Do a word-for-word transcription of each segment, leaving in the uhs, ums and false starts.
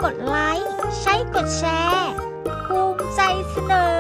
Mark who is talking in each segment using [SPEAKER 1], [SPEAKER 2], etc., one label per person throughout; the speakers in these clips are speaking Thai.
[SPEAKER 1] กดไลค์ใช้กดแชร์ภูมิใจเสนอ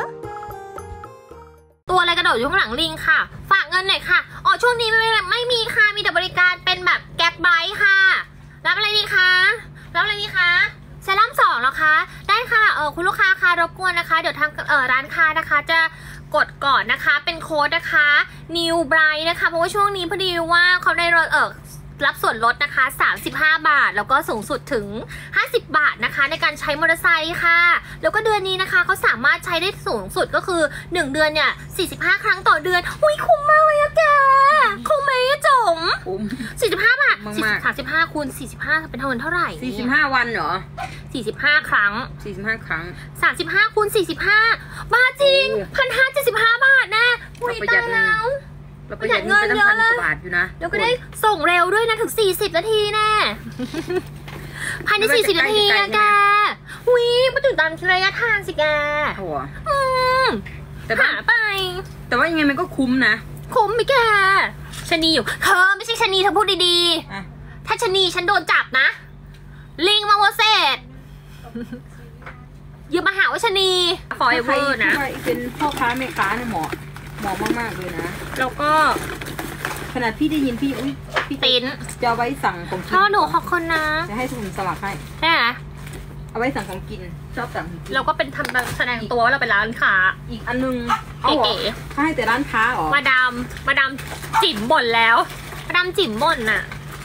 [SPEAKER 2] ตัวอะไรกระโดดอยู่ข้างหลังลิงค่ะฝากเงินหน่อยค่ะอ๋อช่วงนี้ไม่ไม่มีค่ะมีแต่บริการเป็นแบบแก๊ปไบค์ค่ะรับอะไรดีคะรับอะไรดีคะเซรั่มสองเหรอคะได้ค่ะเออคุณลูกค้าคะรบกวนนะคะเดี๋ยวทางเออร้านค้านะคะจะกดก่อนนะคะเป็นโค้ดนะคะ New Bright นะคะเพราะว่าช่วงนี้พอดีว่าเขาได้ลดเออรับส่วนลดนะคะสามสิบห้าบาทแล้วก็สูงสุดถึงห้าสิบบาทนะคะในการใช้มอเตอร์ไซค์ค่ะแล้วก็เดือนนี้นะคะเขาสามารถใช้ได้สูงสุดก็คือหนึ่งเดือนเนี่ยสี่สิบห้าครั้งต่อเดือนอุ้ยคุ้มมากเลยอะแกคุ้มไหมจ๋มคุ้มสี่สิบห้าบาทสามสิบห้าคูณสี่สิบห้าเป็นเท่าเท่าไหร่
[SPEAKER 3] สี่สิบห้าวันเหรอ
[SPEAKER 2] สี่สิบห้าครั้ง
[SPEAKER 3] สี่สิบห้าครั้ง
[SPEAKER 2] สามสิบห้าคูณสี่สิบห้าบาทจริงพันห้าเจ็ดสิบห้าบาทแน่อุ้ยตายแล้ว
[SPEAKER 3] เราประหยัดเงินเยอะเลย
[SPEAKER 2] แล้วก็ได้ส่งเร็วด้วยนะถึงสี่สิบนาทีแน่ภายในสี่สิบนาทีนะแกอุ้ยมาถึงตามระยะทางสิแก
[SPEAKER 3] หัว
[SPEAKER 2] อืมแต่หาไป
[SPEAKER 3] แต่ว่ายังไงมันก็คุ้มนะ
[SPEAKER 2] คุ้มไหมแกชนีอยู่เธอไม่ใช่ชนีเธอพูดดีๆถ้าชนีฉันโดนจับนะลิงมาโวเซตอย่ามาหาว่าชนีฟอยเวอร์นะ
[SPEAKER 3] เป็นพ่อค้าแม่ค้าเนี่ยเหมาะเหมาะมากๆเลยนะ
[SPEAKER 2] แล้วก็
[SPEAKER 3] ขนาดพี่ได้ยินพี่อุ้ยพี่
[SPEAKER 2] ติน
[SPEAKER 3] จะเอาไว้สั่งของกิน
[SPEAKER 2] พ่อหนูขอบคุณนะ
[SPEAKER 3] จะให้คุณสลักให้
[SPEAKER 2] ใช่ไหม
[SPEAKER 3] เอาไว้สั่งของกินชอบสั่ง
[SPEAKER 2] เราก็เป็นทำแสดงตัวว่าเราเป็นร้านค้า
[SPEAKER 3] อีกอันนึงเก๋ๆให้แต่ร้านค้าอ๋อ
[SPEAKER 2] มาดามมาดามจิ๋มบ่นแล้วมาดามจิ๋มบ่นน่ะ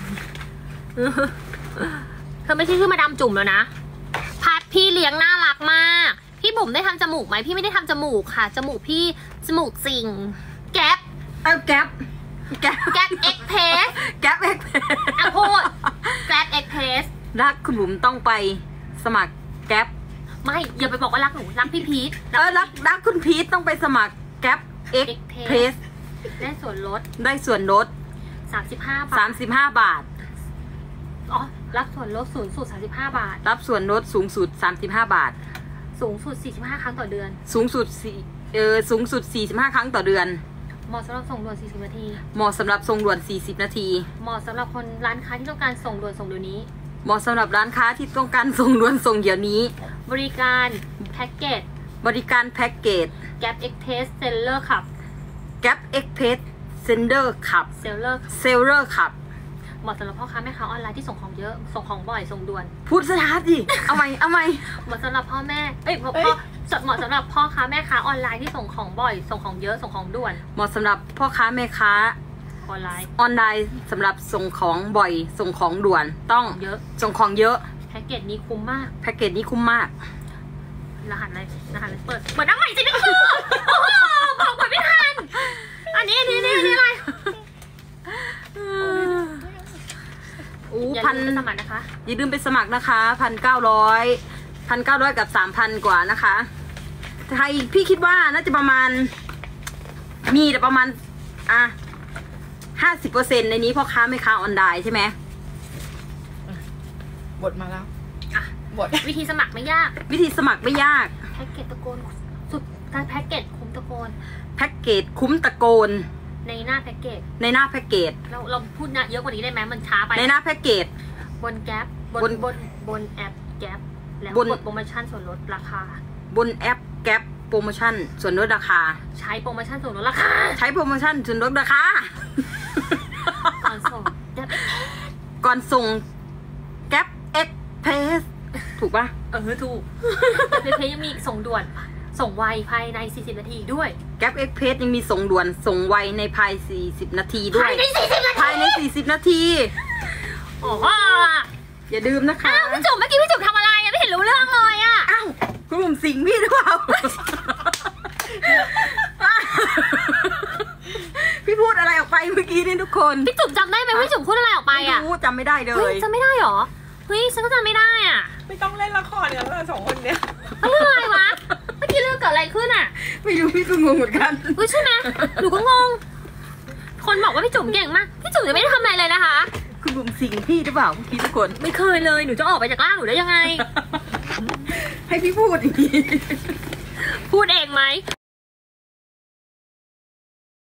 [SPEAKER 2] เธอไม่ใช่ชื่อมาดามจุ่มแล้วนะพัดพี่เลี้ยงน่ารักมากพี่บุ๋มได้ทำจมูกไหมพี่ไม่ได้ทำจมูกค่ะจมูกพี่จมูกจริงแก๊ป
[SPEAKER 3] เออแก๊ป
[SPEAKER 2] แก๊ปแก๊ปเอ็กเพส
[SPEAKER 3] แก๊ปเอ็กเพส
[SPEAKER 2] อ่ะพูดแก๊ปเอ็กเพส
[SPEAKER 3] รักคุณบุ๋มต้องไปสมัครแก๊ป
[SPEAKER 2] ไม่อย่าไปบอกว่ารักหนูรักพี่พีท
[SPEAKER 3] เออรักรักคุณพีทต้องไปสมัครแก๊ปเอ็กเพส
[SPEAKER 2] ได้ส่วนลด
[SPEAKER 3] ได้ส่วนลด
[SPEAKER 2] สามสิบห้าบาท
[SPEAKER 3] สามสิบห้าบาท
[SPEAKER 2] อ๋อรับส่วนลดสูงสุดสามสิบห้าบาท
[SPEAKER 3] รับส่วนลดสูงสุดสามสิบห้าบาท
[SPEAKER 2] สูงสุดสี่สิบห้าครั้งต่อเดือน
[SPEAKER 3] สูงสุดสี่เออสูงสุดสี่สิบห้าครั้งต่อเดือน
[SPEAKER 2] เหมาะสำหรับส่งด่วนสี่สิบนาที
[SPEAKER 3] เหมาะสำหรับส่งด่วนสี่สิบนาที
[SPEAKER 2] เหมาะสำหรับคนร้านค้าที่ต้องการส่งด่วนส่งเดี๋ยวนี้
[SPEAKER 3] เหมาะสำหรับร้านค้าที่ต้องการส่งด่วนส่งเดี๋ยวนี้
[SPEAKER 2] บริการแพ็กเกจ
[SPEAKER 3] บริการแพ็กเกจ
[SPEAKER 2] Gap Express Seller ขับ
[SPEAKER 3] Gap Express Sender ขับ
[SPEAKER 2] Seller
[SPEAKER 3] Seller ขับ
[SPEAKER 2] เหมาะสำหรับพ่อค้าแม่ค้าออนไลน์ที่ส่งของเยอะส่งของบ่อยส่งด่วน
[SPEAKER 3] พูดช้าดิเอาไหมเอาไหม
[SPEAKER 2] เหมาะสำหรับพ่อแม่เอ้ยพ่อเหมาะสำหรับพ่อค้าแม่ค้าออนไลน์ที่ส่งของบ่อยส่งของเยอะส่งของด่วน
[SPEAKER 3] เหมาะสำหรับพ่อค้าแม่ค้า
[SPEAKER 2] ออนไลน์
[SPEAKER 3] ออนไลน์สำหรับส่งของบ่อยส่งของด่วนต้อง
[SPEAKER 2] เยอะ
[SPEAKER 3] ส่งของเยอะ
[SPEAKER 2] แพ็กเกจนี้คุ้มมาก
[SPEAKER 3] แพ็กเกจนี้คุ้มมาก
[SPEAKER 2] รหัสอะไรรหัสอะไรเปิดเปิดน้ำใหม่สินี่คือบอกเปิดไม่ทันอันนี้อันนี้อันนี้อะไร
[SPEAKER 3] อู้พัน
[SPEAKER 2] สมัครนะคะ
[SPEAKER 3] อย่าลืมไปสมัครนะคะพันเก้าร้อยพันเก้าร้อยกับสามพันกว่านะคะไทยพี่คิดว่าน่าจะประมาณมีแต่ประมาณอ่ะห้าสิบเปอร์เซ็นต์ในนี้พ่อค้าแม่ค้าออนไลน์ใช่ไหม
[SPEAKER 4] บทมาแล้ว
[SPEAKER 2] อ่ะบทวิธีสมัครไม่ยาก
[SPEAKER 3] วิธีสมัครไม่ยาก
[SPEAKER 2] แพ็กเกจตะโกนสุดการแพ็กเกจคุ้มตะโกน
[SPEAKER 3] แพ็กเกจคุ้มตะโกน
[SPEAKER 2] ในหน้าแพ็กเกจ
[SPEAKER 3] ในหน้าแพ็กเกจ
[SPEAKER 2] เราเราพูดนะเยอะกว่านี้ได้ไหมมันช้าไป
[SPEAKER 3] ในหน้าแพ็กเกจ
[SPEAKER 2] บนแก๊ปบนบนบนแอปแก๊ปแล้วกดโปรโมชั่นส่วนลดราคา
[SPEAKER 3] บนแอปแก๊ปโปรโมชั่นส่วนลดราคา
[SPEAKER 2] ใช้โปรโมชั่นส่วนลดราคา
[SPEAKER 3] ใช้โปรโมชั่นส่วนลดราคา
[SPEAKER 2] ก่อนส่ง
[SPEAKER 3] ก่อนส่งแก๊ปเอ็กเพรสถูกปะ
[SPEAKER 2] เออถูกแก๊ปเอ็กเพรสยังมีส่งด่วนส่งไวภายในสี่สิบนาทีด้วย
[SPEAKER 3] แก๊ปเอ็กเพรสยังมีส่งด่วนส่งไวในภายสี่สิบนาทีด้วย
[SPEAKER 2] ภายในสี่สิบนาที
[SPEAKER 3] ภายในสี่สิบนาที
[SPEAKER 2] โอ้
[SPEAKER 3] อย่าดื่มนะคะ
[SPEAKER 2] พี่จุ๋มเมื่อกี้พี่จุ๋มทำอะไรไม่เห็นรู้เรื่องเลยอ่ะ
[SPEAKER 3] อ้าวคุณบุ๋มสิงพี่หรือเปล่าพี่พูดอะไรออกไปเมื่อกี้นี่ทุกคน
[SPEAKER 2] พี่จุ๋มจำได้ไหมพี่จุ๋มพูดอะไรออกไปอ่ะ
[SPEAKER 3] ไม่รู้จำไม่ได้เลย
[SPEAKER 2] จำไม่ได้หรอเฮ้ยฉันก็จำไม่ได้อ่ะ
[SPEAKER 4] ไม่ต้องเล่นละครกันแล้วสองคนเนี้ย
[SPEAKER 2] เรื่องอะไรวะเมื่อกี้เรื่องเกิดอะไรขึ้นอ่ะ
[SPEAKER 3] ไม่รู้พี่ก็งงเหมือนกัน
[SPEAKER 2] เฮ้ยใช่ไหมหนูก็งงคนบอกว่าพี่จุ๋มเก่งมากพี่จุ๋มยังไม่ได้ทำอะไรเลยนะคะ
[SPEAKER 3] คุณบุ๋มสิงพี่หรือเปล่าเมื่อกี้ทุกคน
[SPEAKER 2] ไม่เคยเลยหนูจะออกไปจากร่างหนูได้ยังไง
[SPEAKER 3] ให้พี่พูดอีกที
[SPEAKER 2] พูดเองไหม